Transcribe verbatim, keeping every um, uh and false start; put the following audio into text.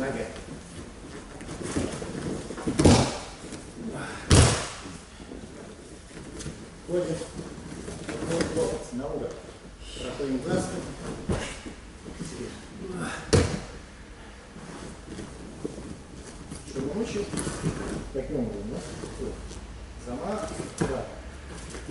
нога. Входим. Вот локоть на угол. Проходим глазку. Чтобы мучить, таким образом, да? Замах, да.